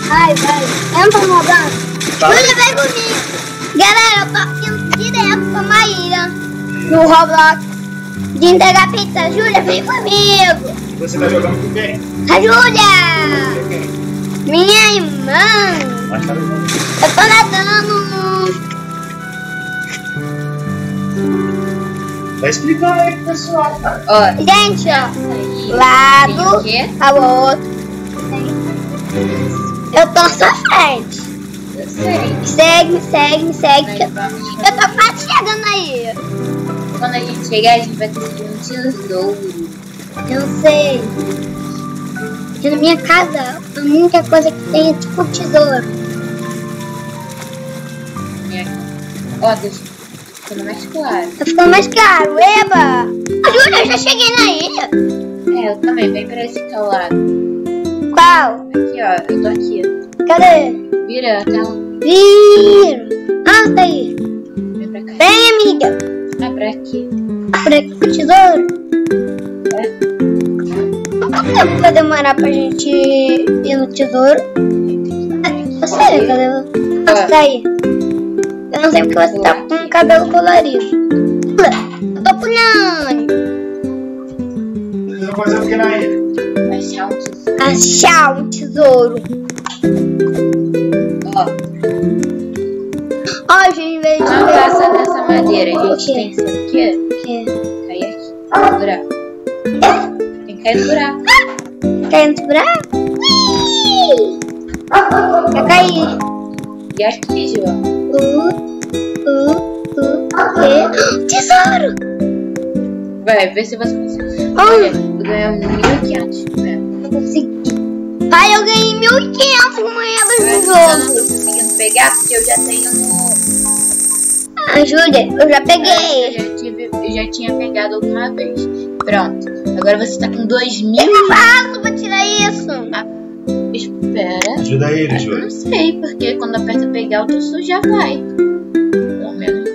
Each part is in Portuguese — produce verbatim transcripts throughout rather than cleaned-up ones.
Vai, vai. Entra no banco. Tá. Júlia, vem comigo. Galera, eu tô indo direto pra uma ilha no Roblox de entregar pizza. Júlia, vem comigo. Você tá jogando com quem? A Júlia! Minha irmã! Mas tá jogando. Eu tô nadando no... Vai explicar aí pro pessoal, cara. Ó, Gente, ó. aí. Lado, Tem o quê? ao outro. Eu tô à sua frente. Eu sei. Segue, me segue, me segue. Mas Que eu, vamos eu tô quase chegando aí. Quando a gente chegar, a gente vai conseguir um tesouro. Eu sei. Aqui na minha casa, a única coisa que tem é tipo um tesouro. Ó, deixa ficando mais claro. Tá ficando mais claro. Eba! Júlia, eu já cheguei na ilha. É, eu também, vem pra esse teu lado. Qual? Aqui, ó, eu tô aqui. Cadê? Vira a tela. Vira! Ah, tá aí. Vem pra cá. Vem, amiga. Ah, pra aqui. Por aqui o tesouro. É. Quanto tempo vai demorar pra gente ir no tesouro? Eu sei, cadê? Nossa, tá aí. Eu não sei porque você tá com o cabelo colorido. Eu tô pulando. Você vai fazer o que na ilha? Achar um tesouro. Achar um tesouro. Ó, Ó, gente, veio de não passa dessa madeira. A O gente quê? tem que ser o quê? quê? Cair aqui. No buraco. Tem que cair no buraco. Caiu no buraco? Ih! Vai cair. E aqui, João. Uh, uh, uh, uh. Tesouro! Vai, vê se você consegue. Olha. Olha, eu ganhei mil e quinhentos. Não consegui. Pai, eu ganhei mil e quinhentas moedas no Eu não jogo. tô conseguindo pegar porque eu já tenho no. Ah, Júlia, eu já Eu peguei. já, tive, eu já tinha pegado alguma vez. Pronto. Agora você tá com dois mil. Eu faço pra tirar isso. Espera. Ajuda ele, Eu Júlia. não sei, porque quando aperta pegar o teu já vai. Pelo menos.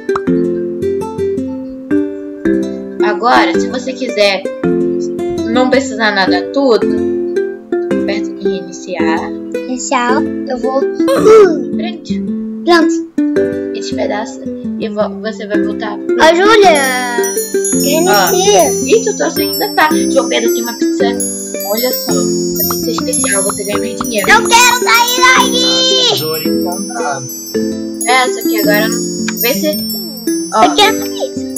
Agora, se você quiser não precisar nada tudo, aperta em reiniciar. Inicial, eu vou. Uh, Prende. pronto. E despedaça. E vo- você vai voltar. Ó, Júlia, reinicia. Ih, tu trouxe ainda tá. João Pedro tem uma pizza. Olha só. Essa pizza é especial. Você ganha mais dinheiro. Eu quero sair daí. Tesouro encontrado. Essa aqui agora. Vê se. Ó. Eu quero isso.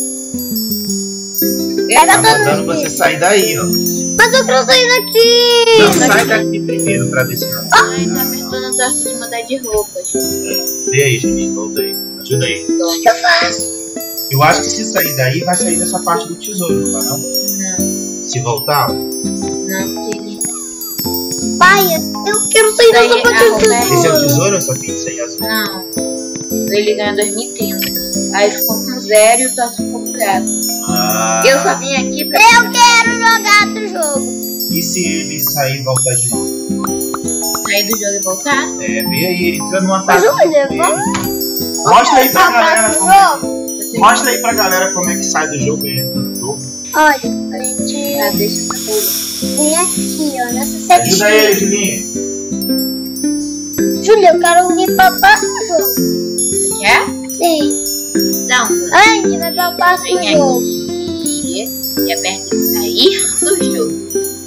Tá Pega mandando todo você sair daí, ó. Mas eu quero sair daqui. Não, sai daqui primeiro pra ver se não. Ai, tá apertando o troço de mudar de roupas. Vê aí, Juninho, volta aí. Ajuda aí. O que eu faço? Eu acho que se sair daí, vai sair dessa parte do tesouro, não vai não? Não, Se voltar, ó. não, porque ele. Pai, eu quero sair Daí, dessa parte a do roupa é- Esse é o tesouro. tesouro, essa pizza aí azul? Não. Ele ganhou dois mil e trinta. Aí ficou com zero e o troço ficou com zero. Ah, Eu só vim aqui pra. Eu quero jogar outro jogo. e se ele sair e voltar de novo? Sair do jogo e voltar? É, vê aí, entra numa Mas, fase. Júlia, vamos Mostra aí pra galera pro como é que... jogo. Você... Mostra aí pra galera como é que sai do jogo e entra no jogo. Olha, a gente Ah, deixa essa coisa. vem aqui, ó, nessa Ajuda ele, setinha. Juninho. Júlia, eu quero vir pra próximo jogo. Você quer? Sim. Não. A gente vai pra próximo Vem jogo. aqui e aperta em sair do jogo.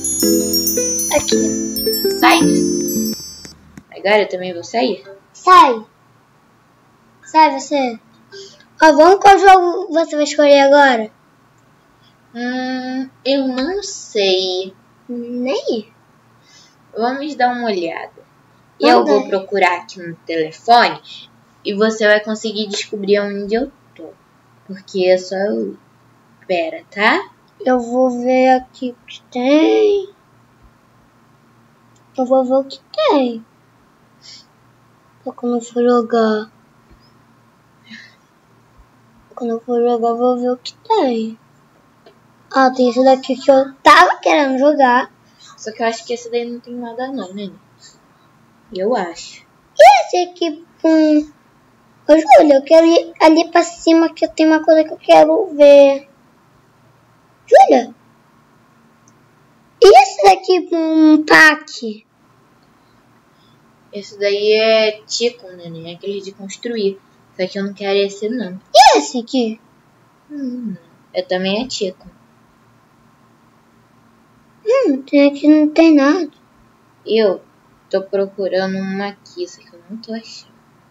Aqui. Sai. Agora eu também vou sair. Sai. Sai você. Ó, vamos qual jogo você vai escolher agora? Hum, eu não sei. Nem. Vamos dar uma olhada. Vamos Eu vou ver. procurar aqui no telefone e você vai conseguir descobrir onde eu tô. Porque é só eu ir. Pera, tá? Eu vou ver aqui o que tem. Eu vou ver o que tem. Só quando eu for jogar. Quando eu for jogar, eu vou ver o que tem. Ah, tem esse daqui que eu tava querendo jogar. Só que eu acho que esse daí não tem nada não, né? Eu acho. E esse aqui, hum... Ô, Júlia, eu quero ir ali pra cima que tem uma coisa que eu quero ver. Júlia? E esse daqui, um pack? Esse daí é Tico, né? É aquele de construir. Só que eu não quero esse, não. E esse aqui? Hum, eu também é Tico. Hum, tem aqui não tem nada. Eu tô procurando uma aqui, só que eu não tô achando.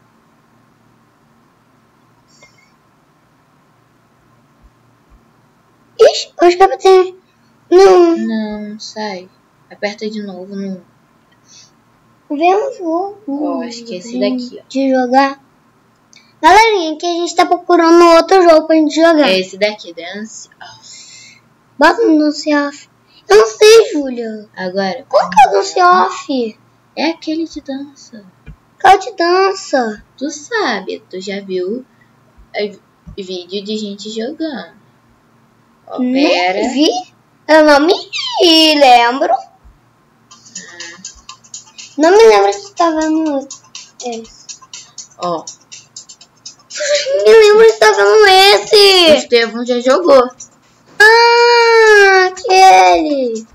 Ixi, acho que tem. Não. Não, sai. Aperta de novo. Não. Vê um jogo. Ó, acho que é esse daqui, ó. De jogar. Galerinha, aqui a gente tá procurando outro jogo pra gente jogar. É esse daqui, Dance Off. Bota no Dance Off. Eu não sei, Júlia. Agora. Qual que é o Dance Off? É aquele de dança. Qual de dança? Tu sabe, tu já viu é, vídeo de gente jogando. Ó, pera. Não vi? Eu não me lembro. Ah. Não me lembro se tava no esse. Ó. Me lembro se tava no O esse. Estevão já jogou. Ah, aquele.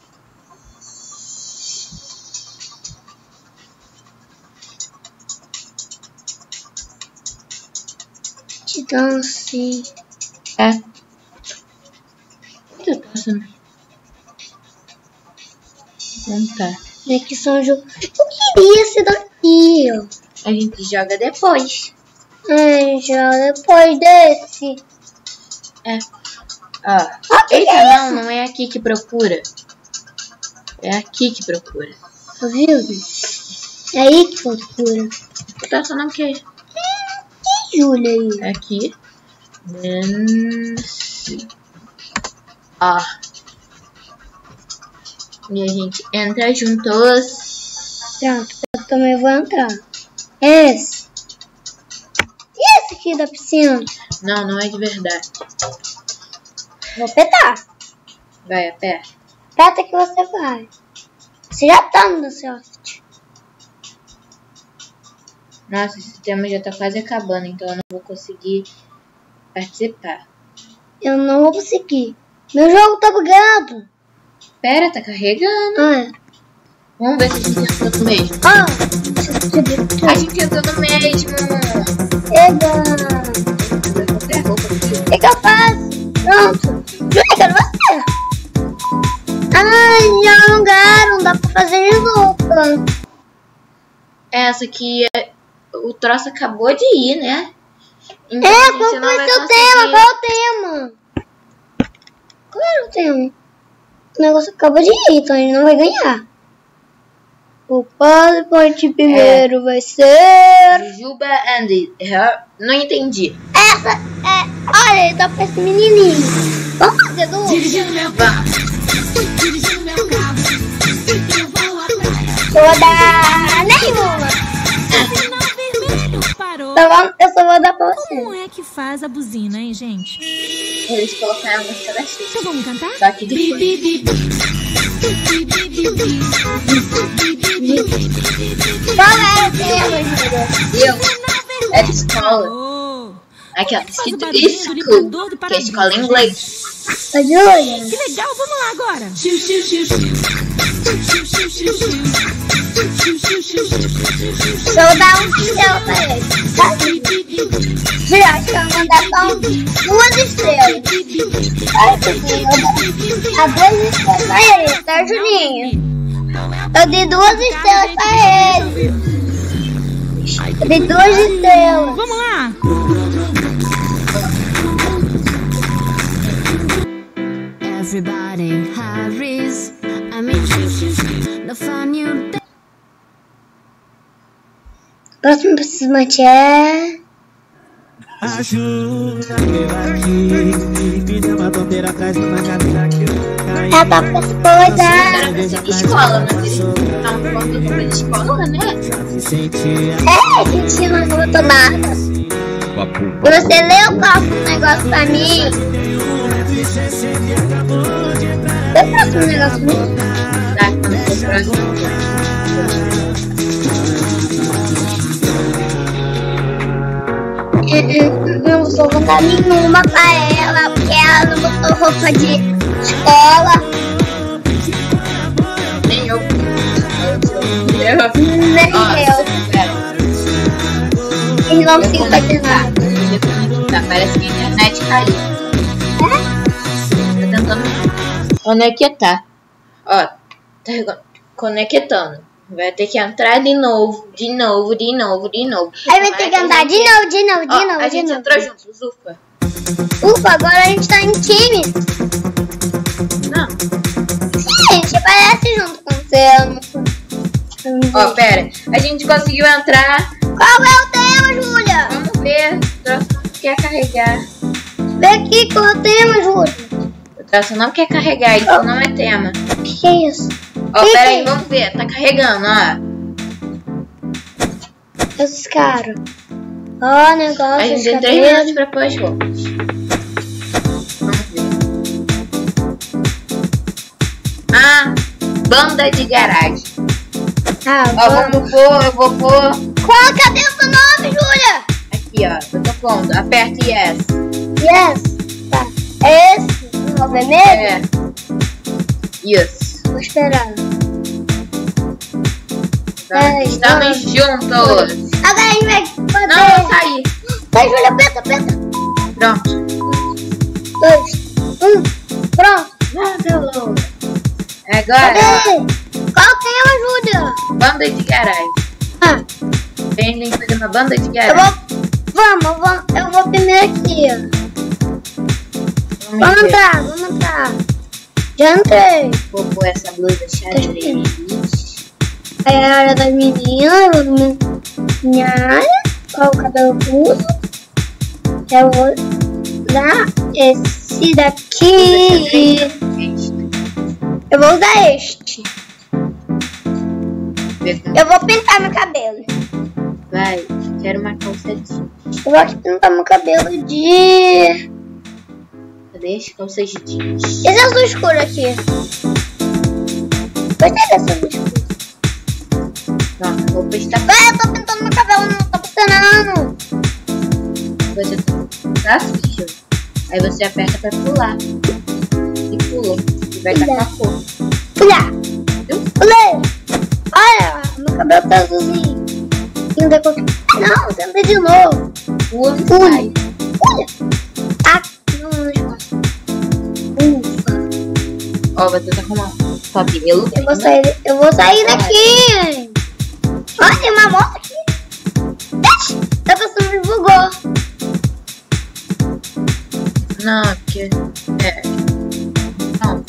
De dança. É. O que tá passando? Não tá. Aqui são jogos. Eu queria esse daqui, ó. A gente joga depois. Ai, já depois desse. É. Ó. Ah, que Eita, que é não, isso? não é aqui que procura. É aqui que procura. Tá vendo? É aí que procura. Tá só não queijo. Que Júlia aí? É aqui. Dance. Ó. E a gente entra juntos. Pronto, eu também vou entrar. Esse. E esse aqui da piscina? Não, não é de verdade. Vou apertar. Vai, aperta. Aperta que você vai. Você já tá no soft. Nossa, esse sistema já tá quase acabando, então eu não vou conseguir participar. Eu não vou conseguir. Meu jogo tá bugado. Pera, tá carregando. Ah, Vamos ver se a gente entrou no mesmo. ah, deixa eu subir tudo. A gente entrou no mesmo. Pega. Vou ver qualquer roupa aqui. O que, que eu faço? Pronto. Júlia, quero você. Ai, já alongaram. Dá pra fazer de novo. Essa aqui, é... o troço acabou de ir, né? Então, a É, gente qual não foi vai seu conseguir- tema? Qual é o tema? Qual era o tema? O negócio acabou de ir, então ele não vai ganhar. O PowerPoint primeiro vai ser... Juba and her. Não entendi. Essa é... Olha, ele tá pra esse menininho. Vamos fazer do... Dirigindo meu carro, dirigindo meu carro, eu vou atrás. Eu vou dar nenhuma. Sinal vermelho parou. Só vou- Eu só vou dar pra você. Como é que faz a buzina, hein, gente? Eles colocaram a música da Xuxa. Então vamos cantar? Só que depois. Bi, bi, bi. Bi, bi, bi, bi. Bi, bi, bi, bi. Qual é o tema, Júlia? Eu. Sinal vermelho É de escola. parou. Aqui, ó. Faz o Escrito barulhinho do school. limpador do Que é escola em para-brisa. inglês. A Júlia? Que legal, vamos lá agora. Xiu, xiu, xiu, xiu. Xiu, xiu, xiu, xiu. Xiu, xiu, xiu, xiu. Eu vou dar um pincel pra ele. Tá? Bi, bi, bi, bi. Júlia, acho que eu vou dar só um- duas estrelas. Ai, que lindo. Dá duas estrelas pra ele, tá, Julinho? Eu dei duas estrelas pra ele. Eu dei duas estrelas. Vamos lá. Everybody hurries. I mean, the fun you Próximo participante é... Ajuda aqui, me deu uma bandeira atrás de uma cadeira que eu caí. É pra coisa. Era pra ser de escola, mas eles estão falando sobre de escola, né? Já me senti É, a gente não botou nada. E você leu o próximo negócio pra mim? Lê o próximo negócio pra mim. Tá, quando for próximo. Não vou botar nenhuma pra ela, porque ela não botou roupa de escola. Nem eu. Eu. Nem Ó, eu. vamos seguir fazendo nada. Tá, parece que a internet caiu. Tá tentando conectar. Ó, tá conectando. Vai ter que entrar de novo, de novo, de novo, de novo. Aí vai ter que andar de novo, de novo, de Ó, novo, a de gente novo. entrou juntos, ufa. Ufa, agora a gente tá em time. Não. Sim, a gente aparece junto com você. Ó, pera. A gente conseguiu entrar. Qual é o tema, Júlia? Vamos ver. O troço não quer carregar. Vê aqui qual é o tema, Júlia. O troço não quer carregar, isso Oh. não é tema. O que, que é isso? Ó, Que pera que aí, é vamos ver. Tá carregando, ó. Esses caras. Ó, negócio. A gente tem três minutos pra pôr as roupas. Vamos ver. Ah, banda de garagem. Ah, Ó, vamos. vamos pôr, eu vou pôr Qual? Cadê o seu nome, Júlia? aqui, ó. Eu tô pondo. Aperta yes. Yes. Tá. É esse? O vermelho? É. Isso. Vou esperar. Tá. É, Estamos então- juntos. Agora a gente vai fazer. Não, vou sair. Vai, Júlia, aperta, aperta. Pronto. Dois, um, pronto. Marcelo. Agora, Cadê? Qual o tema, Júlia? banda de garagem. Ah, A gente tem que fazer uma banda de eu garagem. vou. Vamos, vamos. Eu vou primeiro aqui, ó. Vamos Vamos ver. entrar, vamos entrar. Já entrei. Vou pôr essa blusa xadrez. Aí é a área das meninas, eu vou minha área. Qual o cabelo uso? Eu vou usar esse daqui. Eu vou usar este. Eu vou pintar meu cabelo. Vai, quero uma calça jeans. Eu vou aqui pintar meu cabelo de... Cadê as calças jeans? Esse azul escuro aqui. Gostei desse azul escuro. Pronto, vou prestar. Vai, eu tô pintando meu cabelo, não tá funcionando. Você tá sujo. Aí você aperta pra pular. E pula. E vai estar com a cor. Olha, pulei. Olha, meu cabelo tá azulzinho. Ainda com... Não, senta de novo. Pula e Pula. sai. Olha. Ah, não, não espaço. Ufa. Ó, você tá com uma cabelo. Eu vou sair, eu vou sair daqui. Olha, tem uma moto aqui. Ixi, tá passando, me bugou. Não, porque... É. Não,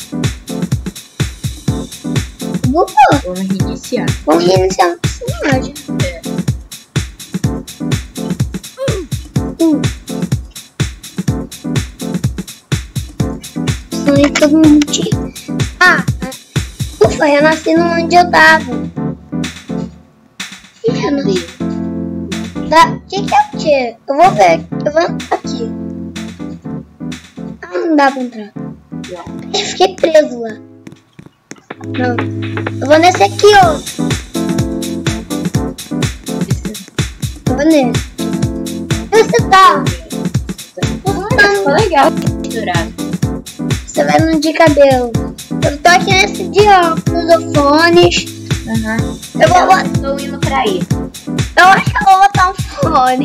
Bugou. vamos reiniciar. Vamos reiniciar o personagem. É. Hum. Sonhei todo mundo tinha. Ah, ah. Ufa, eu nasci no onde eu tava. Ih, eu não- Cadê? Tá, o que que é o quê? Eu vou ver. Eu vou entrar aqui. Ah, não dá pra entrar. Eu fiquei preso lá. Não. Eu vou nesse aqui, ó. Eu vou nesse. Onde você tá? Olha, ficou legal. Misturado. Você vai no de cabelo. Eu tô aqui nesse de óculos, ou fones. Aham. Eu vou botar. Estou indo pra aí. Eu acho que eu vou botar um fone.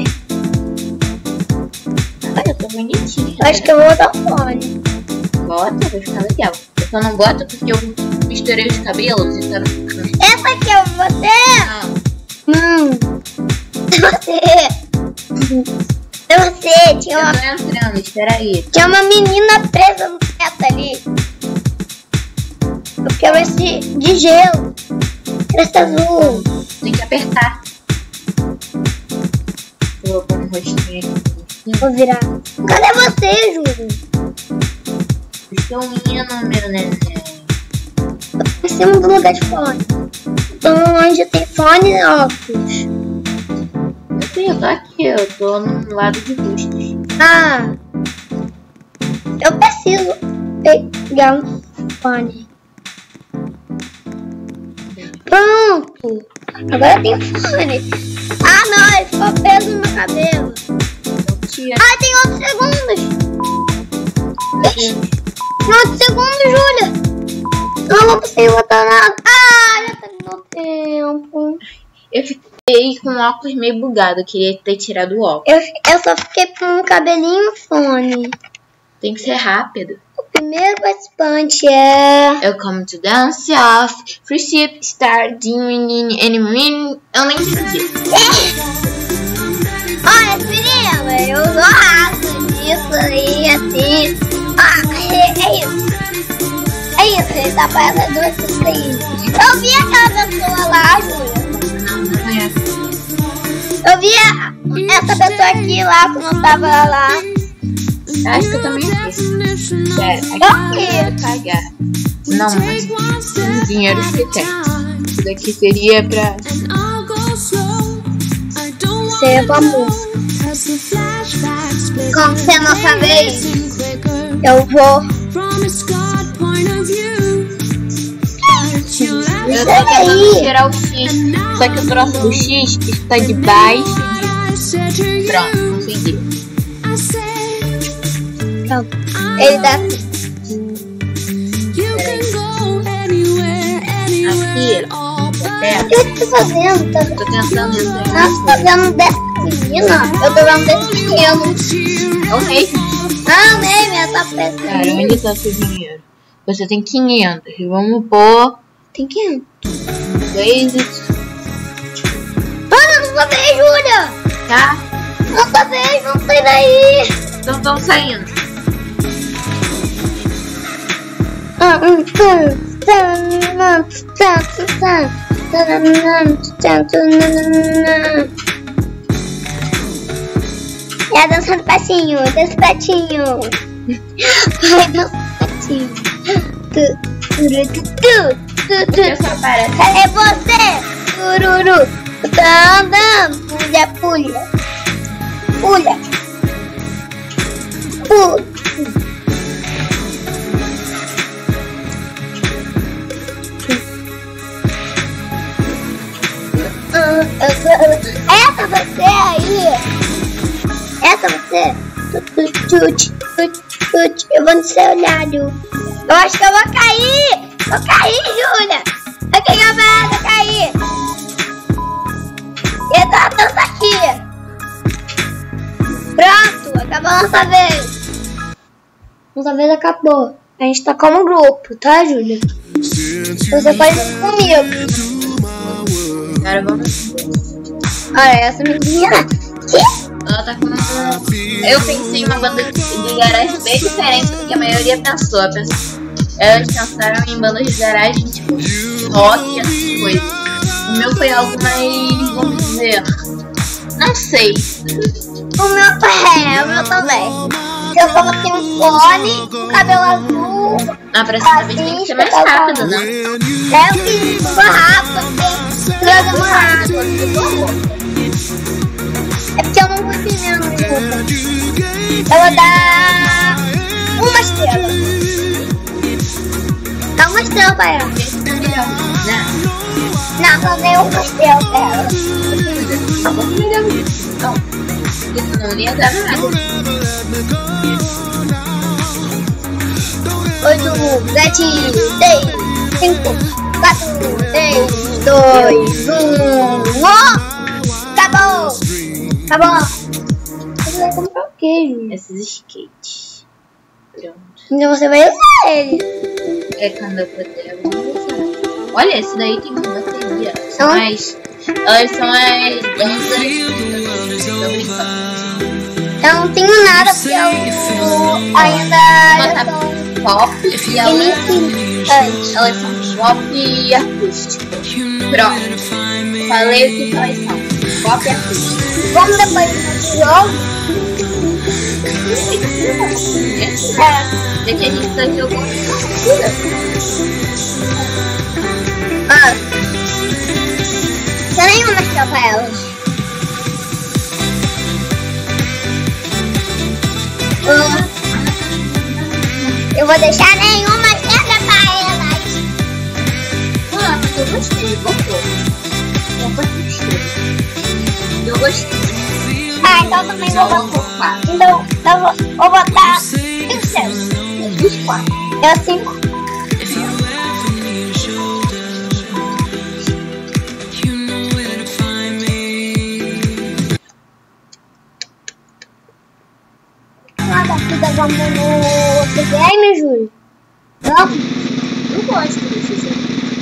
Olha, eu tô bonitinha. Eu acho que eu vou botar um fone. Bota, vai ficar legal. Eu só não boto porque eu misturei os cabelos e tá... Essa aqui é você? Não, Não. É você. É você. Tinha eu uma, tô entrando, espera aí. tinha uma menina presa no teto ali. Eu quero esse de gelo. Esse azul. Tem que apertar. Eu vou pôr um rostinho aqui. Vou virar. Cadê você, Júlio? Estou indo, meu neném. Eu tô em cima do lugar de fone. Então onde tem fone e óculos. Eu sei, eu tô aqui, eu tô no lado de bustos. Ah. Eu preciso pegar um fone. Pronto. Agora tem fone. Ah, não, ele ficou preso no meu cabelo. Então tira. Ah, tem outros segundos. Ixi, tem outros segundos, Júlia. Não vou conseguir botar nada. Ah, já tá no meu tempo. Eu fiquei com o óculos meio bugado. Eu queria ter tirado o óculos. Eu, eu só fiquei com um cabelinho e fone. Tem que ser rápido. O primeiro participante é... Welcome to dance off. Free ship, start, doing, any eu nem entendi. Olha, menina, eu gosto disso aí, assim. Ah, é, é isso. É isso, ele tá parecendo dois assim. Eu vi aquela pessoa lá, Júlia. Não, não conheço. Eu vi essa pessoa aqui lá, quando eu tava lá. Acho que eu também fiz. Pera, aqui eu vou pagar. Não, mas com o dinheiro que tem. Isso daqui seria pra... Seria pra música. Como se é a nossa vez, eu vou... Eu tô tentando tirar o X. Só que o troço do X está debaixo de... Pronto, consegui. Então, ele dá... Aqui, O que eu tô fazendo? Tá... tô tentando desenhar. Nossa, tô vendo dessa menina. Eu tô vendo desse menino. É o rei. Ah, nem, minha tá Cara, pensando. onde tá seu dinheiro? Você tem quinhentos. E vamos pôr... Tem que... Basic. Ana, não sou vez, Júlia. Tá? Não sou vez, não sai daí. Então estão saindo. Ah, hum, hum. É a dança do patinho, dança do patinho. Vai dança do patinho. Tu, tu, tu, tu, tu, Eu só parece. é você, tururu. Tá andando, pulha, pulha. Pulha. Pulha. Essa você aí. Essa você. Tut, tut, tut. Eu vou no seu olhado. Eu acho que eu vou cair. Vou cair, Júlia. Eu queria ver, eu cair. E tá a dança aqui. Pronto, acabou a nossa vez. Nossa vez acabou. A gente tá como grupo, tá, Júlia? Você pode ir comigo. Agora vamos. Olha, essa menina aqui. Ela tá com uma... Eu pensei em uma banda de garagem bem diferente do que a maioria pensou. Elas pensaram em bandas de garagem tipo rock e essas coisas. O meu foi algo mais, vamos dizer, não sei. O meu é, o meu também. Eu coloquei um fone, um cabelo azul. Na próxima vez tem que ser mais rápido, né? É, eu fiz super rápido, porque eu demorado. É porque eu não vou entendendo, desculpa. Eu vou dar uma estrela. Dá uma estrela pra ela. Não, só dei uma estrela pra ela. Não, isso não ia dar nada. Oito, sete, seis, cinco, quatro, três, dois, um. Acabou! Acabou! Você vai comprar o quê? Esses skates. Pronto. Então você vai usar ele. É quando eu puder, eu vou usar. Olha, esse daí tem uma bateria. São Então- as... Elas são as danças. Tô brincando. Eu não tenho nada porque eu ainda Botar já sou pop e elas, iniciante. elas são pop e acústicas. Pronto. Falei o que elas são. Pop e acústica. Vamos depois do jogo? É. Já que a gente tá jogando. Ah. Tem nenhuma estrela pra elas. Ah. Eu vou deixar nenhuma estrela pra elas. Ah, mas eu gostei. Gostou. Eu gostei. Eu gostei. Ah, então também vou botar. Então, eu vou, vou botar cinco estrelas. É cinco. vamos no C G M, Júlio? Não? Eu gosto desse jogo.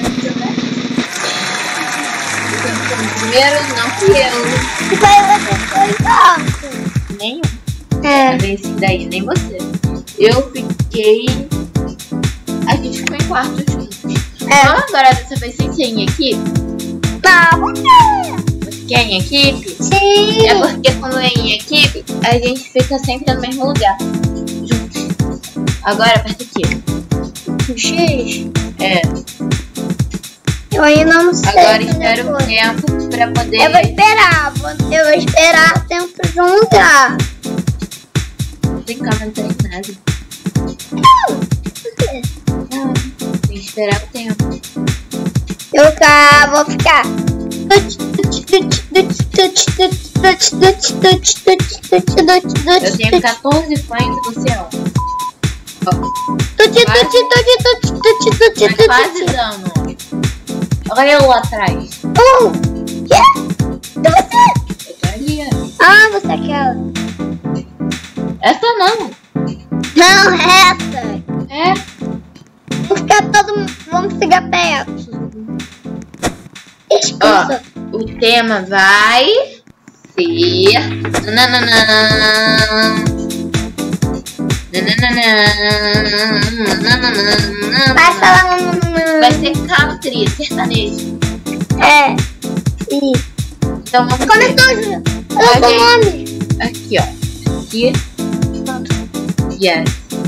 Primeiro, não fui eu. E foi você que foi Nenhum. É. Esse daí, nem você. Eu fiquei. A gente ficou em quarto juntos. É. Vamos agora dessa vez sem ser em equipe? Tá, você. Você quer em equipe? Sim. É porque quando é em equipe, a gente fica sempre no mesmo lugar. Juntos. Agora aperta aqui. O X? É. Eu ainda não sei. Agora espera um tempo pra poder. Eu vou esperar. vou- Eu vou esperar o tempo juntar. Não tem câmera, não tem nada. Não. Não, tem que esperar o tempo. Eu cá vou ficar. Eu tenho quatorze fãs e você é um. Mas quase dano. Olha eu lá atrás. Um. Quê? É você? Eu tô ali. Ah, você é aquela. Essa não. Não, essa. É. Vamos ficar todo mundo. Vamos ficar perto. Escuta. Ó, o tema vai ser. Nananana. Nananana. Vai falar. Vai ser country, sertanejo. É. E. Então vamos ver. Começou, Júlia. Eu dou o nome. Aqui, ó. Aqui. Yes.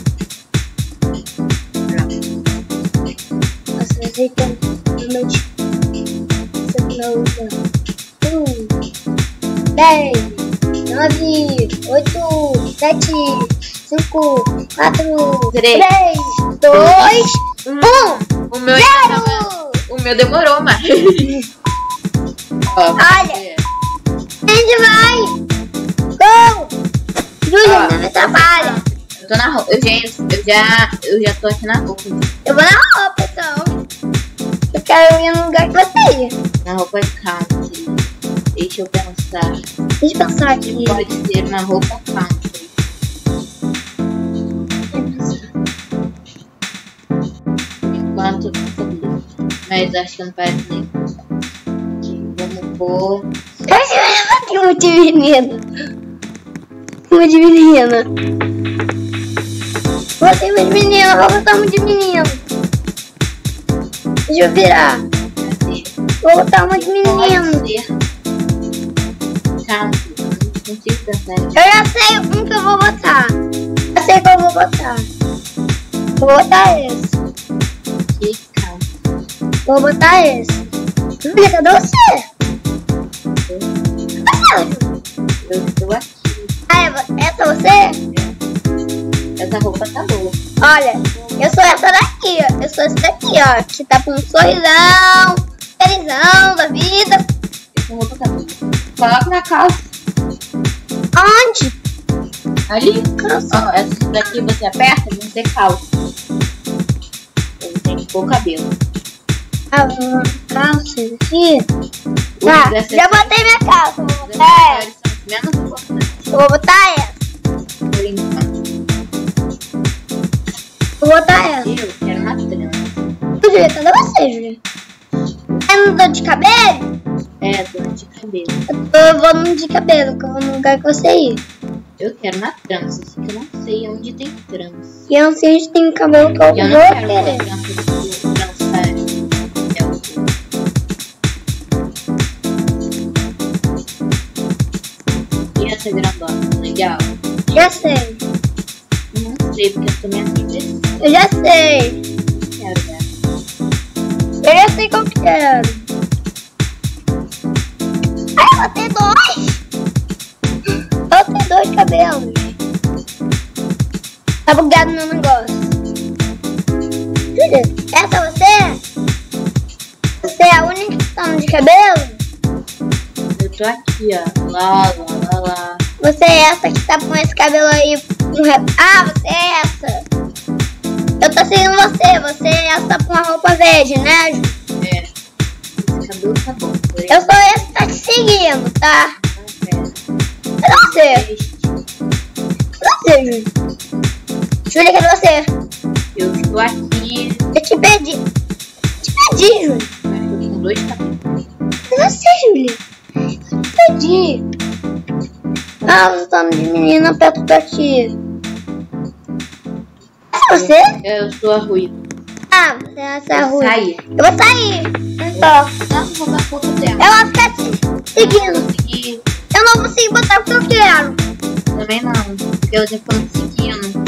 Nossa, eu sei que eu não te. Você não usa. Um. Dez. Nove. Oito. Sete. Cinco. Quatro. Três. Três. Dois. Um. O meu, Zero. o meu demorou mais. Ó, Olha. Onde vai? Go! Júlia, Ó. não me atrapalha. eu tô na roupa. Eu já, eu já, eu já tô aqui na roupa. Eu vou na roupa, então. Eu quero ir no lugar que você ia. Na roupa country. Deixa eu pensar. Deixa eu pensar aqui. Pode ser uma roupa country. Enquanto mas acho que não parece nem. Vamos pôr. Tem uma de menina. Uma de menina. Vou ter uma de menina, vou botar uma de menino. Deixa eu virar. Vou botar uma de menino. Pode ser country. Não consigo pensar. Eu já sei um que eu vou botar. Eu sei que eu vou botar. Vou botar esse. Que country. Vou botar esse. Júlia, cadê você? Eu estou aqui. Ah, é vo- essa é você? Essa roupa tá boa. Olha, eu sou essa daqui, ó. Eu sou essa daqui, ó. Que tá com um sorrisão, felizão da vida. Essa roupa tá boa. Coloca na calça. Onde? Ali. Calça. Ó, essa daqui você aperta, vão ter calça. Eu tenho que pôr o cabelo. Ah, uma calça aqui. Os Tá, dezessete já botei minha calça. Vou os botar essa. dezessete são os menos importantes. Eu vou botar essa. Por enquanto. Vou botar essa. Eu quero uma trança. Júlia, cadê você, Júlia? É no dor de cabelo? É, dor de cabelo. Eu vou no de cabelo, que eu vou no lugar que você ir. Eu quero uma trança, só que eu não sei onde tem trança. E eu não sei onde tem cabelo que eu E eu vou não quero querer. uma trança de trança. É o E essa grandona, legal. Já sei. Eu não sei, porque eu também assim Eu já sei. quero ver. Eu já sei qual que quero. Ai, eu vou ter dois. Eu vou ter dois cabelos. Tá bugado meu negócio. Júlia, essa é você? Você é a única que tá no de cabelo? Eu tô aqui, ó. Lá, lá, lá, lá. Você é essa que tá com esse cabelo aí. com re- Ah, você é essa. Eu tô seguindo você. Você é essa com a roupa verde, né, Ju? É. Esse cabelo tá bom. Porém, Eu sou esse que tá te seguindo, tá? não quero. Cadê você? Este. Cadê você, Ju? Júlia, cadê você? Eu estou aqui. Eu te pedi. Te pedi, Júlia. Eu tô com dois tapetes. Cadê você, Júlia? Eu te pedi. Ah, você tá de menina perto pra ti. É você? Eu sou a Rui. Ah, você é essa Eu Rui. saí. Eu vou sair. Então, Nossa, vou dar pouco tempo. eu vou ficar te seguindo. E Eu não consigo botar o que eu quero. também não, porque eu sempre tô seguindo.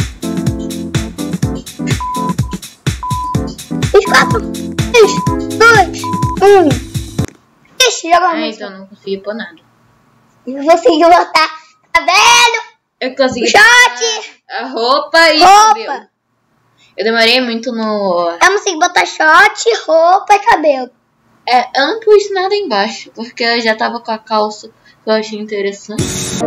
Fiz quatro, três, dois, um. Ixi, já Ah, vamos. então eu não consegui pôr nada. Eu vou conseguir botar cabelo, Eu consegui short, a roupa e roupa. cabelo. Eu demorei muito no... Eu consigo botar short, roupa e cabelo. É, eu não pus nada embaixo, porque eu já tava com a calça que eu achei interessante.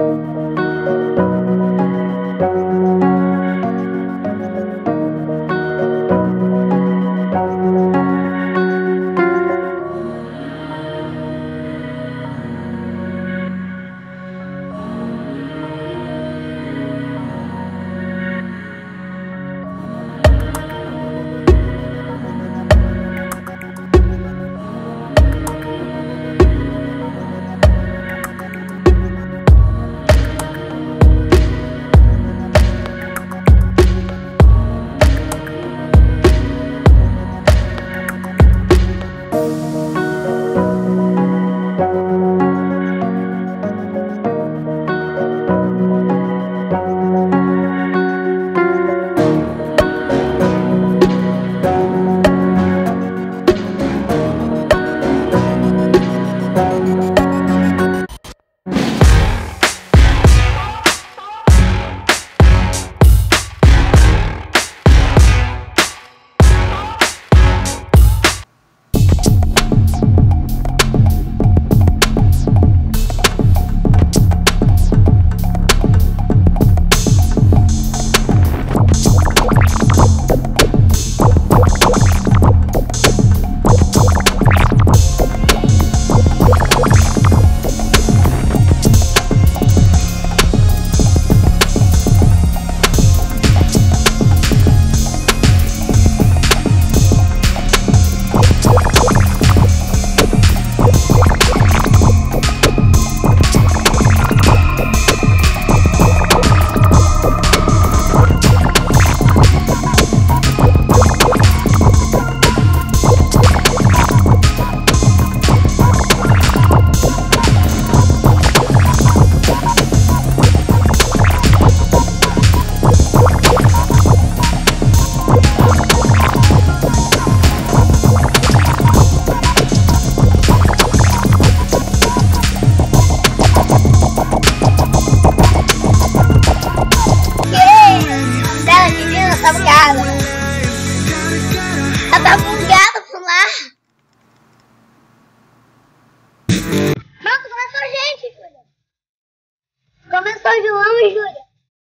Começou o João e Júlia.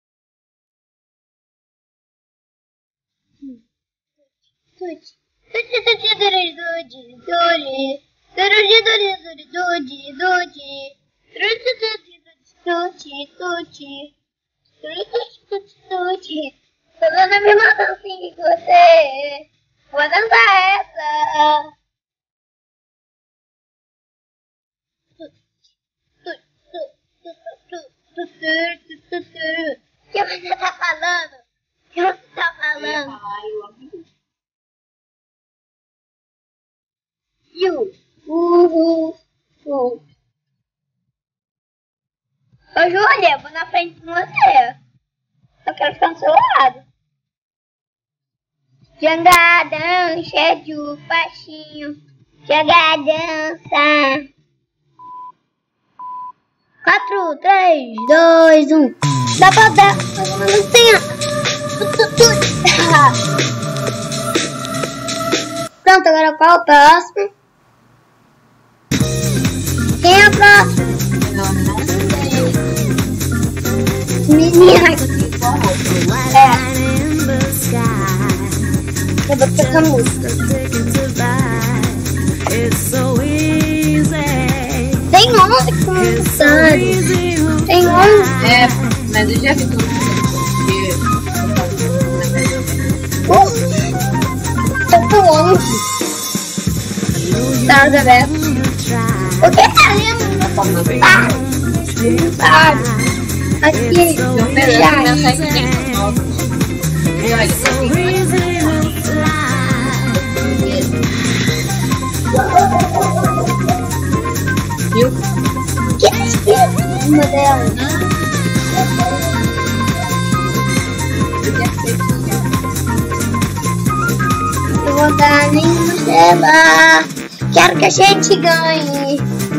Tuti. Tuti, tuti, duri, duri, duri. Duri, duri, duri, duri, duri. Tuti, tuti, tuti, tuti. Tuti, tuti, tuti, tuti. Tô dando a mesma dancinha que você. Vou dançar essa. O que você tá falando? O que você tá falando? You. Uhul. Uhul. Ô, Júlia, vou na frente com você. Eu quero ficar do seu lado. Jogar dança de baixinho. Jogar dança. quatro, três, dois, um. Dá pra dar uma dancinha. Pronto, agora qual é o próximo? Quem é o próximo? Menina. É. Eu vou tocar música. Tem onze que começando. Tem onze. É, mas eu já vi todo mundo. Tô pulando. Tá, Zé. O que tá lendo? Tá. Sabe? Aqui. Já. Viu? Que é isso? Uma delas. Eu vou dar nenhuma dela. Quero que a gente ganhe.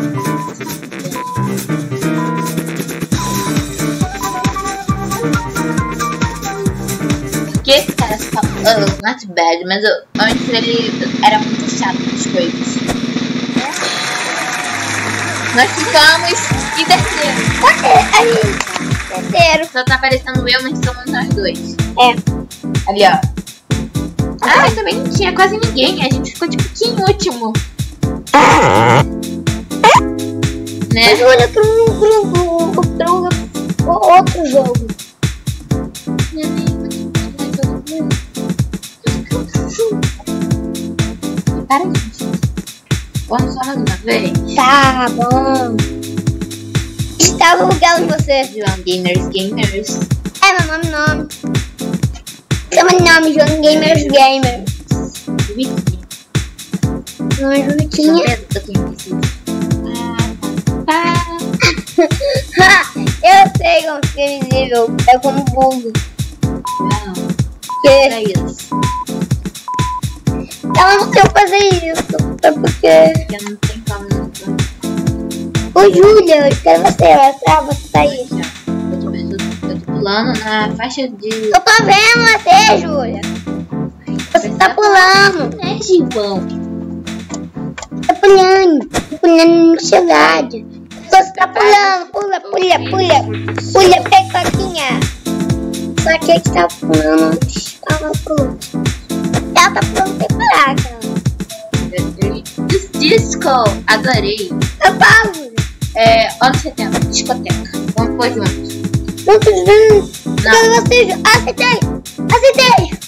Porque esse cara só falou, not bad, mas eu, antes ele era muito chato com as coisas. Nós ficamos em terceiro. Cadê? Aí. Terceiro. Só tá aparecendo eu, mas somos nós dois. É. Ali, ó. Ah, também não tinha quase ninguém. A gente ficou tipo que em último. Né? Mas olha pro, pro, pro, pro, pro outro jogo. Para, gente. Vamos só mais uma vez. Tá bom. Estava bugando você. João Gamers Gamers. É meu nome, nome. Chama de nome, João Gamers Gamers. Wiki. Não é Deixa eu Jutinha. ver se eu tenho preciso. Ah, Eu sei como fica invisível. É como bug. não. Que É isso. ela não sei fazer isso. É porque. Porque não tem como. Ô Júlia, eu quero você. Essa você tá aí. Eu tô, eu tô, eu tô pulando na faixa de. Eu tô vendo você, Júlia. Você tá pulando. É, Givão. Tá pulando. Tá pulando na chegada. Você tá pulando. Pula, pula, pula. Pula, pecoquinha. Só que a gente tá pulando. Ela pulou. Ela tá pulando sem parar, cara. Disco. Adorei. Tá pausa. É, anos setenta, discoteca. Vamos pôr juntos. Juntos, juntos. Não. Eu gostei. Aceitei. Aceitei.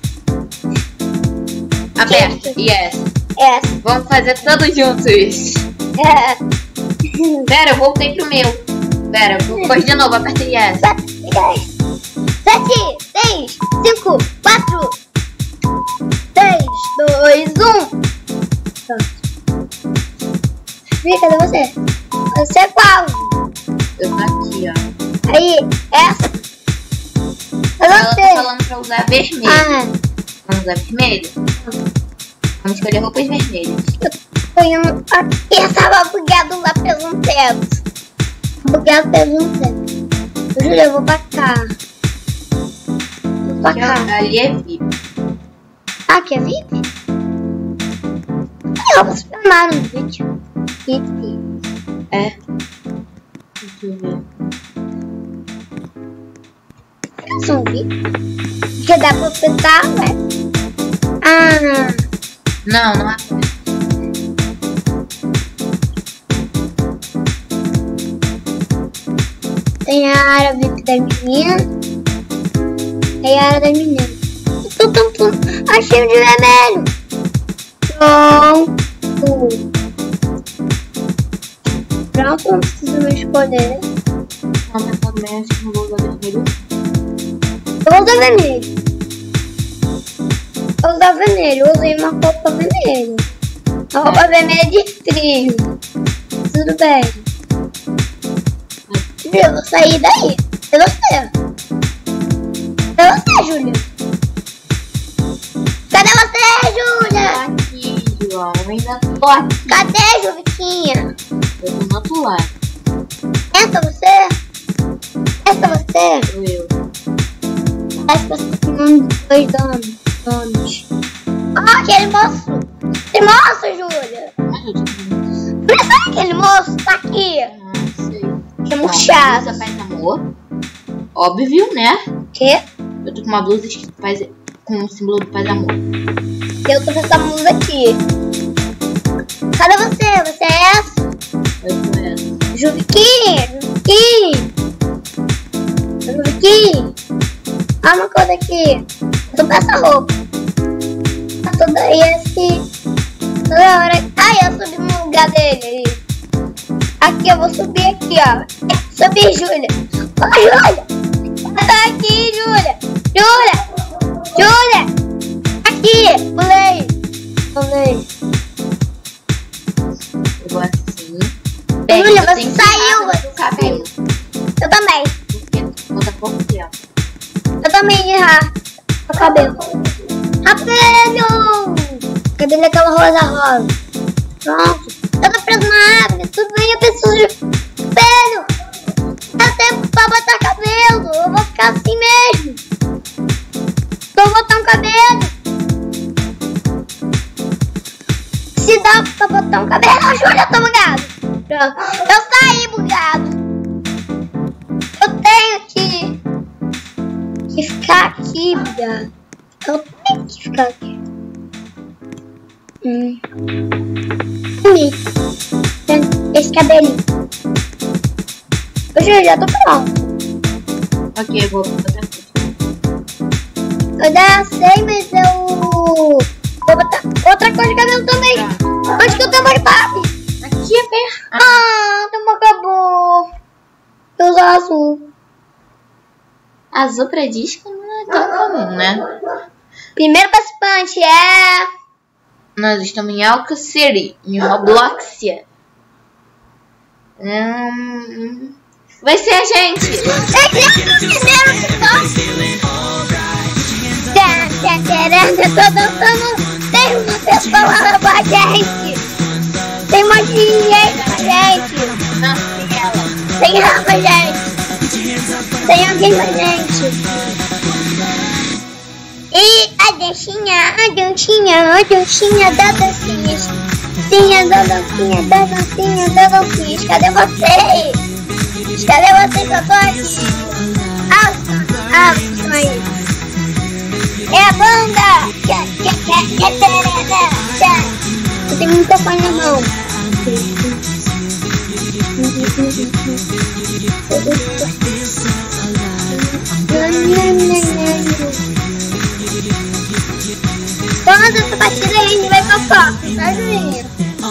Aperta. Yes. É. Vamos fazer todos juntos. É. Pera, eu voltei pro meu. Pera, eu vou pôr de novo. Aperta yes. Sete, seis, cinco, quatro, três, dois, um. Pronto. Vem, cadê você? Você é qual? Eu tô aqui, ó. Aí, essa. É Ela tá você. falando pra usar vermelho. Ah, Vamos usar vermelho? Vamos escolher roupas vermelhas. foi um. Ah, eu tava bugado lá pelo um teto. Bugado pelo um teto. Júlia, eu vou pra cá. Vou pra Aqui, cá. ó, ali é V I P. Ah, aqui é V I P? Eu vou filmar no vídeo. V I P. É. Deixa eu ver. Eu sou um V I P. Porque dá pra apertar, né? Ah, Não, não aperta. tem a área V I P da menina. Tem a área da menina. Tum, tum, tum. Achei um de vermelho. Pronto. Pronto, não precisa me escolher. Não, mas também acho que não vou usar vermelho. Eu vou usar vermelho. Eu vou usar vermelho. Eu usei uma roupa vermelha. Uma roupa vermelha de frio. Tudo bem. Júlia, eu vou sair daí. É você. É você, Júlia. Cadê você, Júlia? Aqui, João. Eu ainda tô aqui. Cadê, Juliquinha? Eu tô no outro lado. Essa você? Essa você? Sou eu. Parece que você tá com nome de dois donos. donos. Ah, aquele moço. Aquele moço, Júlia. Mas eu tô com Não é aquele moço? Tá aqui. não sei. Que é Bom, murchado. blusa faz amor. Óbvio, né? Que? Eu tô com uma blusa que faz com o símbolo do paz amor. Eu tô com essa blusa aqui. Cadê você? Você é essa? Eu sou essa. Juviquinha. Juviquinha. Juviquinha. Ah, uma coisa aqui. Eu tô com essa roupa. Toda esse... Toda hora... Ai, eu subi no lugar dele. Aqui, eu vou subir aqui, ó. Subir, Júlia. Ó, Júlia. Tá aqui, Júlia. Júlia. Júlia. Aqui. Pulei. Pulei. Eu vou assim. Júlia, você saiu. Você cabelo. Eu também. Falta pouco tempo. Eu também errar o cabelo. Cabelo! Cabelo é aquela rosa rosa. Pronto. Eu tô preso na árvore. Tudo bem, eu preciso de cabelo. Dá tempo pra botar cabelo. Eu vou ficar assim mesmo. Vou botar um cabelo. Se dá pra botar um cabelo. Oh, Júlia, eu tô bugado. Pronto. Eu saí bugado. Eu tenho que... que ficar aqui, bugado. Eu tenho que ficar aqui. Hum. Esse cabelinho. Eu já tô pronto. Ok, eu vou botar aqui. Eu já sei, mas eu vou botar outra cor de cabelo também. Tá. Onde que eu tenho mais papo? Aqui é bem. Ah, o tempo acabou. Eu uso azul. Azul pra disco não é tão comum, né? Primeiro participante é... Nós estamos em Alka City, em Robloxia. Hum, vai ser a gente. Eu tô dançando. Tem uma pessoa lá com a gente. Tem um monte de gente com a gente. Não, tem ela. Tem ela com a gente. Tem alguém com a gente. E a dancinha, a dancinha, a dancinha da dancinha. Dancinha da dancinha, da dancinha, da dancinha. Cadê vocês? Cadê vocês que eu tô aqui? Ah, ah, estão aí. É a banda! Eu tenho muita fome na mão. Quando essa partida a gente vai pro próximo, tá, Julinho?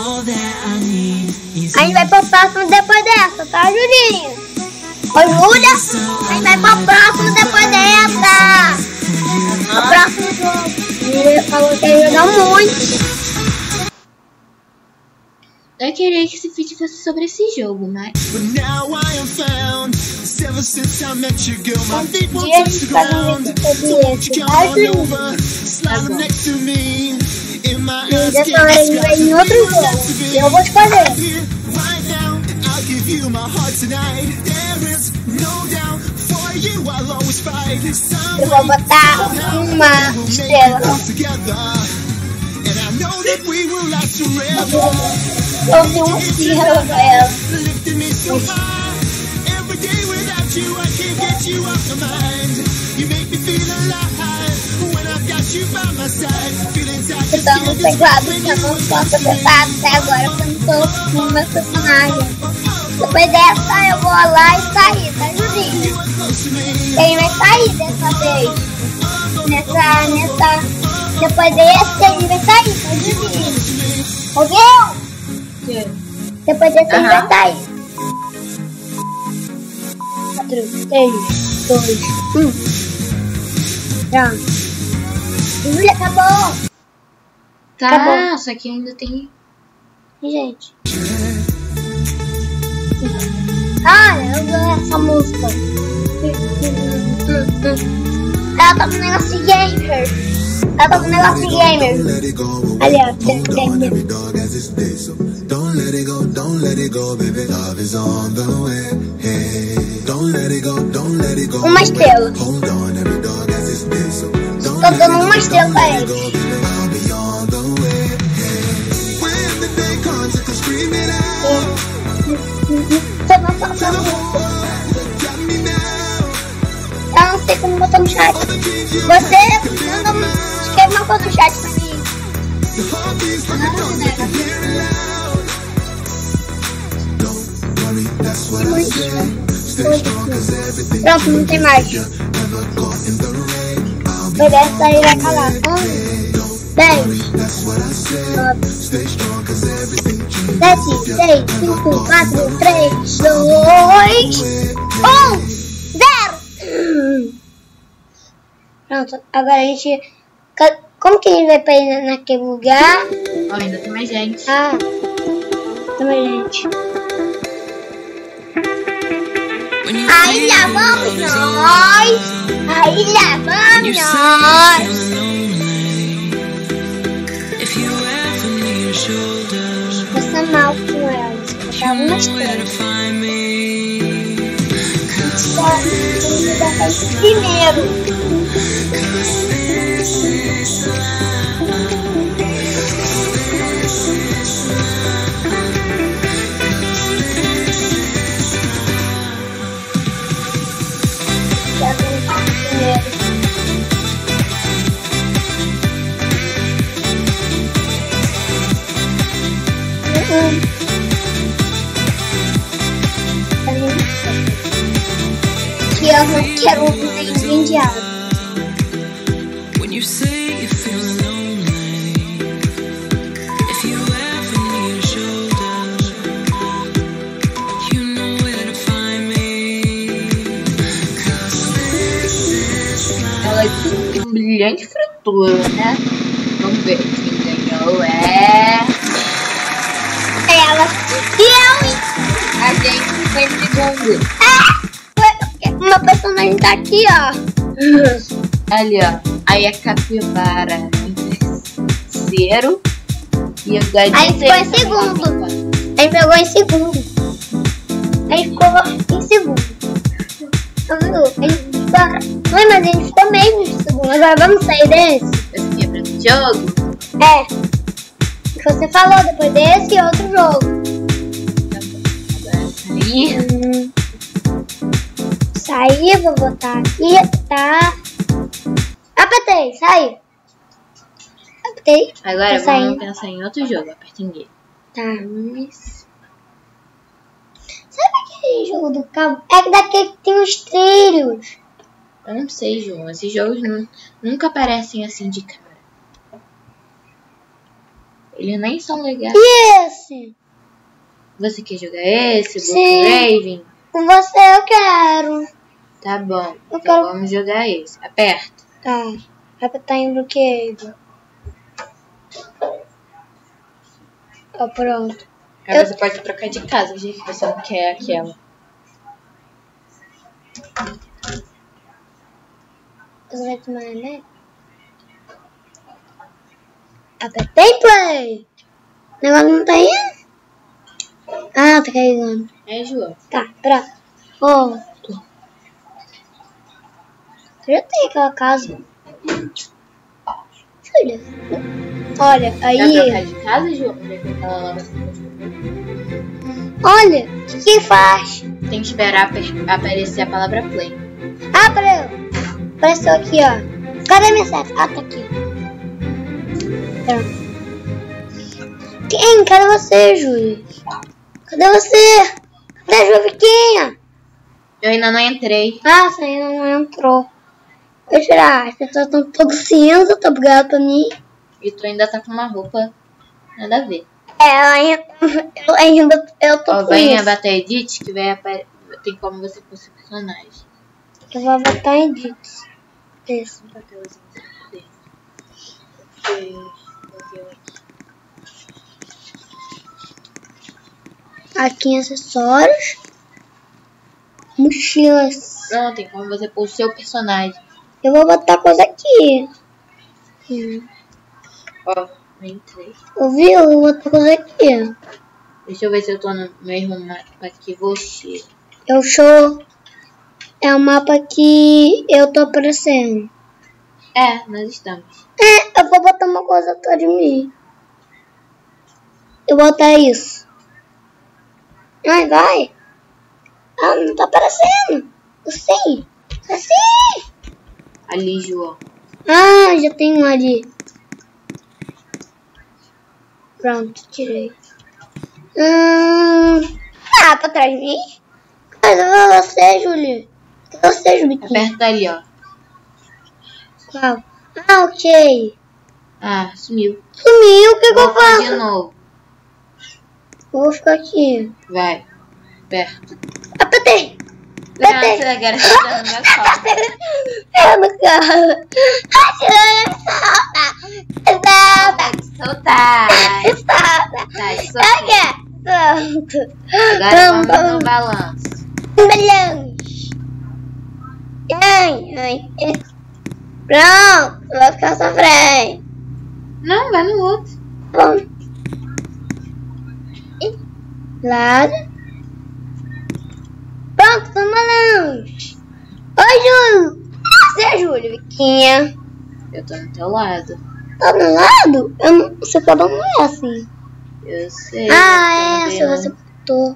A gente vai pro próximo depois dessa, tá, Julinho? Ô, Júlia, a gente vai pro próximo depois dessa. O próximo jogo. Ele falou que ia jogar muito. Eu queria que esse vídeo fosse sobre esse jogo, mas... Um dia a gente faz um vídeo sobre esse, tá, Julinho? Tá bom. E dessa hora a gente vai em outro jogo. E eu vou te fazer. Eu vou botar uma estrela. Eu tenho uma estrela pra ela. Eu tô no teclado que eu não posso apertar até agora, porque eu não tô com o meu personagem. Depois dessa eu vou lá e sair, tá, Julinho? Quem vai sair dessa vez? Nessa, nessa... Depois desse ele vai sair, tá, Julinho? Ouviu? Que? Depois desse ele vai sair. Quatro, três, dois, um. Pronto. Julia, acabou! Tá, Acabou. só que ainda tem... Gente. Olha, eu gosto dessa música. Ela tá com um negócio de gamer. Ela tá com um negócio de gamer. Ali, ó. Uma estrela. Tô dando uma estrela pra ele. Eu não sei como botar no chat. Você manda um, escreve uma coisa no chat pra mim. Pronto, não tem mais. Vai dessa aí, vai calar. dez, nove, sete, seis, cinco, quatro, três, dois, um, zero. Pronto, agora a gente... Como que a gente vai pra ir naquele lugar? Ó, ainda tem mais gente. Ah, tem mais gente. Aí lá vamos nós. Aí lá vamos nós. Passar mal com elas. Eu tava mostrando. Primeiro. Que eu não quero um desenho de água. Ela tem um brilhante frutura, né? Vamos ver quem ganhou. É... Ela e eu. A gente foi em segundo. É, uma personagem tá aqui, ó. Ali, ó. Aí a capivara em terceiro. E o Gadinho Aí ficou em segundo. Aí pegou em segundo. Aí ficou em segundo. Tá vendo? Aí ficou... Não, mas a gente ficou mesmo em segundo. Agora vamos sair desse? Esse aqui é pra esse jogo? É. O que você falou depois desse e outro jogo. Aí. Hum. Sair, vou botar aqui, tá? Apertei, sai. Apertei. Agora Tô saindo. vamos pensar em outro jogo. Aperta em G. Tá, mas... Sabe aquele jogo do cabo? É que daqui tem os trilhos. Eu não sei, João. Esses jogos nu- nunca aparecem assim de cara. Eles nem são legais. E esse? Você quer jogar esse? Sim. Raven? Com você eu quero. Tá bom. Eu Então quero- vamos jogar esse. Aperta. Tá, apertar em bloqueio. Ó, pronto. Aí Eu- você pode trocar de casa, já que você não quer aquela. Você vai tomar, né? Apertei play. O negócio não tá indo? Ah, tá carregando. É, João. Tá, pronto. Volto. Eu já tenho aquela casa. Filha. Olha, Quer aí. trocar de casa, João? Já que aquela lá você Olha, o que que faz? tem que esperar aper- aparecer a palavra play. Ah, peraí. Apareceu aqui, ó. Cadê minha seta? Ah, tá aqui. Pronto. Quem? Cadê você, Júlia? Cadê você? Cadê a Juviquinha? Eu ainda não entrei. Ah, você ainda não entrou. Vou tirar. As pessoas estão todas cinza, tá obrigado pra mim. E tu ainda tá com uma roupa nada a ver. É, eu ainda, eu ainda eu tô Ó, com vai em isso. abater edit que vai apare... tem como você pôr seu personagem. Eu vou botar em edits. Isso. Um papelzinho pra poder. Deixa eu fazer aqui. Aqui em acessórios. Mochilas. Não, tem como você pôr o seu personagem. Eu vou botar coisa aqui. Hum. Ó, eu entrei. Ouviu? Eu vou botar coisa aqui. Deixa eu ver se eu tô no mesmo mapa que você. Eu show. É o mapa que eu tô aparecendo. É, nós estamos. É, eu vou botar uma coisa atrás de mim. Eu vou botar isso. Ai, vai. Ah, não tá aparecendo. Eu sei. Assim. Ali, João. Ah, já tem um ali. Pronto, tirei. Hum... Ah, pra trás de mim? Cadê você, Júlia? Cadê você, Jubiquinha? Aperta ali, ó. Qual? Ah, ok. Ah, sumiu. Sumiu, o que, que eu Vou faço? de novo. Eu vou ficar aqui. Vai. Perto. Apertei. Nossa, Apertei. agora você tá no meu colo. É no carro. Solta. Soltar. Solta. Tá, te soltei. Solta. Solta. Agora vamos no balanço. Balões. Ai, ai, ai. Pronto, vou ficar só frente. Não, vai no outro. Bom. Lado. Pronto, são balões. Oi, Júlio. Você é Júlio, Viquinha. Eu tô no teu lado. Tá do meu lado? Eu não, você falou não é assim. Eu sei. Ah, é, se você botou.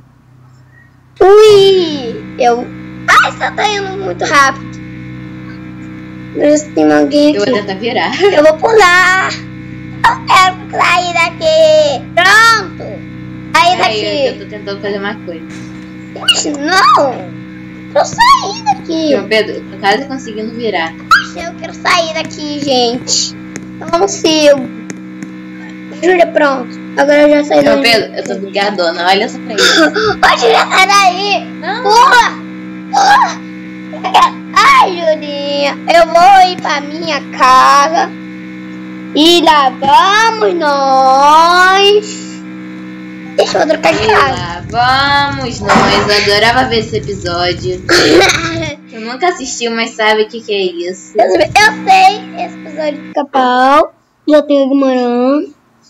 Ui! Eu. Ai, você tá indo muito rápido. Ver se tem alguém Eu aqui. vou tentar virar. Eu vou pular. Eu quero sair daqui. Pronto. Sair Aí, eu daqui. tô tentando fazer uma coisa. Ixi, não. Eu saí daqui. João Pedro, eu tô quase conseguindo virar. Ixi, eu quero sair daqui, gente. Eu não consigo. Júlia, pronto. Agora eu já saí João daqui. Pedro, eu tô bugadona. Olha só pra isso. Ô, Júlia, sai daí. Não. Pula. Pula. Ai, Julinha, eu vou ir pra minha casa. E lá vamos nós. Deixa eu trocar de E casa. lá vamos nós. Eu adorava ver esse episódio. Tu nunca assistiu, mas sabe o que, que é isso. Eu sei, esse episódio do Capão. Já tenho Guimarães.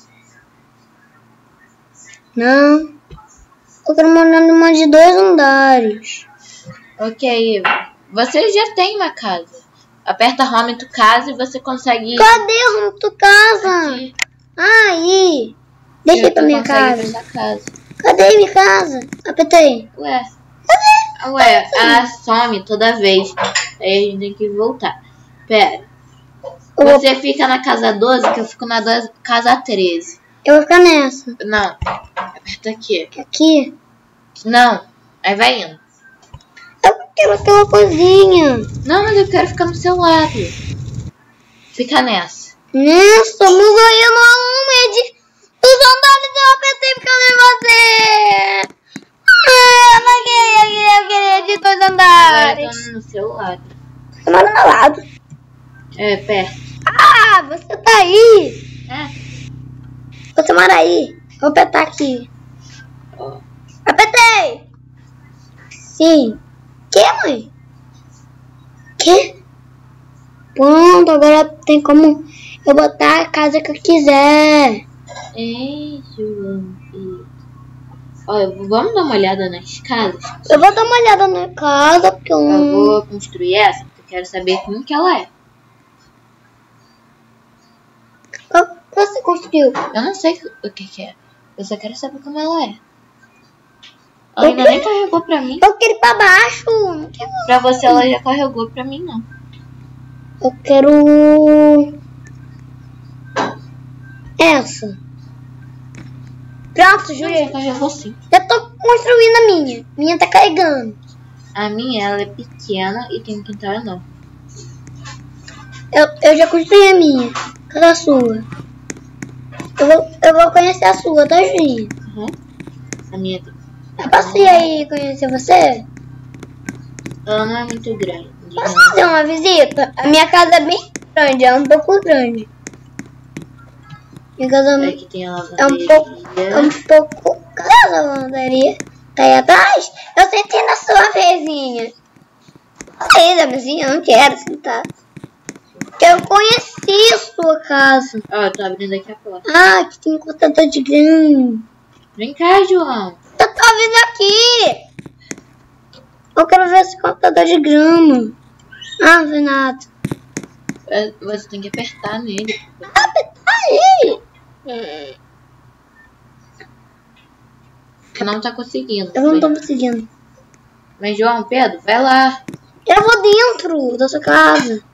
Não. Eu quero morar numa de dois andares. Ok, Iva. Você já tem uma casa. Aperta home tu casa e você consegue ir. Cadê o rumo da casa? Aqui. Aí. Deixa eu ir Tu pra minha consegue ir casa. pra sua casa. Cadê minha casa? Apertei. Ué. Ué, ela some toda vez. Aí a gente tem que voltar. Pera. Eu vou, Você fica na casa doze, que eu fico na doze, casa treze. eu vou ficar nessa. Não. Aperta aqui. Aqui. Não. Aí vai indo. Eu quero aquela coisinha. Não, mas eu quero ficar no seu lado. Fica nessa. Nessa, não ganhei uma de dos andares. Eu apertei por causa de você. Ah, eu não queria, eu queria de dois Agora eu andares. tô no seu lado. Você mora do meu lado. É, perto. Ah, você tá aí. É. Você mora aí. Vou apertar aqui. Ó. Apertei. Sim. Que, mãe? Que? Pronto, agora tem como eu botar a casa que eu quiser. Ei, João Pedro. Olha, vamos dar uma olhada nas casas? Eu vou dar uma olhada na casa, porque eu Eu não... vou construir essa, porque eu quero saber como que ela é. Qual que você construiu? Eu não sei o que que é. Eu só quero saber como ela é. Ela ainda nem carregou pra mim. Eu quero ir pra baixo. Não quero... Pra você ela já carregou, pra mim não. Eu quero... essa. Pronto, Já Júlia. carregou sim. Já tô construindo a minha. Minha tá carregando. A minha, ela é pequena e tem um quintal enorme. Eu, eu já construí a minha. Cadê a sua? Eu vou, eu vou conhecer a sua, tá, Julinha? Uhum. A minha tem. Eu posso ir aí conhecer você? Ela não é muito grande. Posso fazer uma visita? A minha casa é bem grande, é um pouco grande. Minha casa Aqui tem a é um pouco... É um lavanderia. pouco... Cadê a lavanderia? Tá aí atrás? Eu sentei na sua mesinha. Aí da mesinha, eu não quero sentar. Eu conheci a sua casa. Ó, eu tô abrindo aqui a porta. Ah, aqui tem um cortador de grama. Vem cá, João. Eu tô vindo aqui. Eu quero ver esse cortador de grama. Ah, não vi nada. É, você tem que apertar nele. Ah, tá aí. Você não tá conseguindo. Eu não tô conseguindo. Mas, João Pedro, vai lá. Eu vou dentro da sua casa.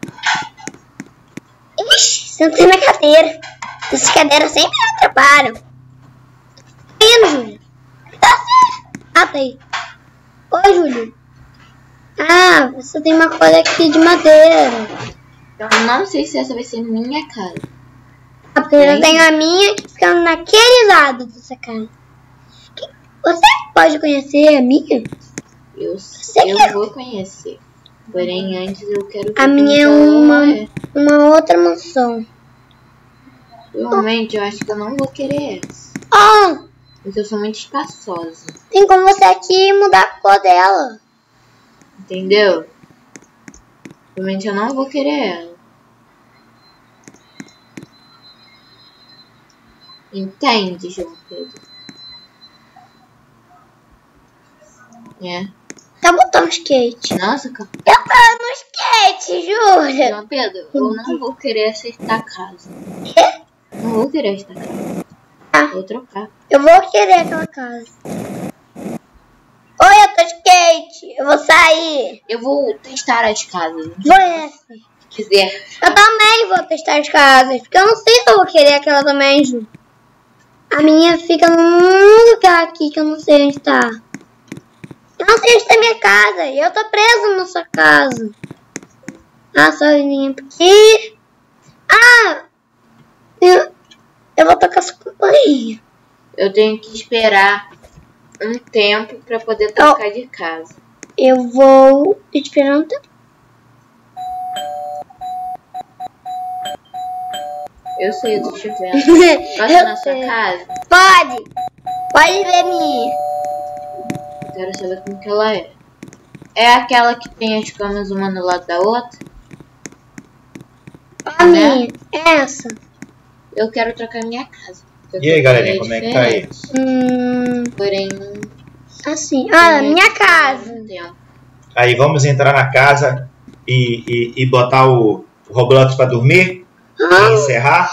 Ixi, sentei na cadeira. Essas cadeiras sempre me atrapalham. Tá indo, Júlia? Tá certo. Ah, tá aí. Oi, Júlia. Ah, você tem uma coisa aqui de madeira. Eu não sei se essa vai ser minha casa. Ah, porque eu Tem? tenho a minha que fica naquele lado dessa casa. Você pode conhecer a minha? Eu, Você eu quer? vou conhecer. Porém, antes eu quero A ver minha é como ela uma, é. uma outra mansão. Provavelmente eu acho que eu não vou querer essa. Oh, Porque eu sou muito espaçosa. tem como você aqui mudar a cor dela. Entendeu? Provavelmente eu não vou querer ela. Entende, João Pedro? É. Tá botando skate. Nossa, cara. Eu tô no skate, jura? João Pedro, eu não vou querer acertar a casa. Quê? Não vou querer esta casa. Ah. Vou trocar. Eu vou querer aquela casa. Oi, eu tô de skate. Eu vou sair. Eu vou testar as casas. Vou essa. Se quiser. Eu também vou testar as casas. Porque eu não sei se eu vou querer aquela também, Ju. A minha fica num lugar aqui que eu não sei onde tá. Eu não sei onde tá a minha casa. E eu tô preso na sua casa. Ah, só vinha aqui. Ah! Eu, eu vou tocar sua companhia. Eu tenho que esperar um tempo pra poder trocar de casa. Eu vou esperar um tempo. Eu sei, eu tô te vendo. Posso ir Eu na sua sei. casa? Pode. Pode ver minha. Eu quero saber como que ela é. É aquela que tem as camas uma do lado da outra? A minha. Essa. Eu quero trocar minha casa. Eu E aí, tô galerinha, com como é que diferente. tá isso? Hum, Porém, assim. Ah, tem minha que casa. esperar um tempo. Aí vamos entrar na casa e, e, e botar o Roblox pra dormir e encerrar.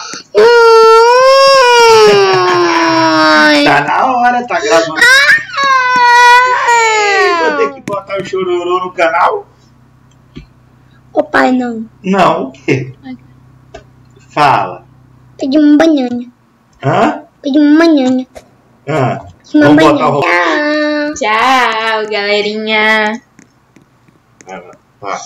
Ai. Tá na hora, tá gravando. Vou ter que botar o chororô no canal? Ô pai, não. Não, o quê? Fala. Pedi uma banana. Hã? Pedi uma banana. Hã? Uma Vamos botar o banana. Roblox. Tchau. Tchau, galerinha. Vai lá.